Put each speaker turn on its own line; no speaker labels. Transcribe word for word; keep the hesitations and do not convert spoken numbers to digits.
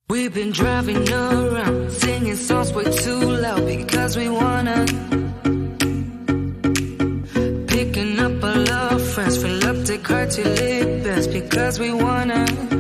We've been driving around, singing songs way too loud because we wanna. Picking up all our friends, fill up the car till it bends because we wanna.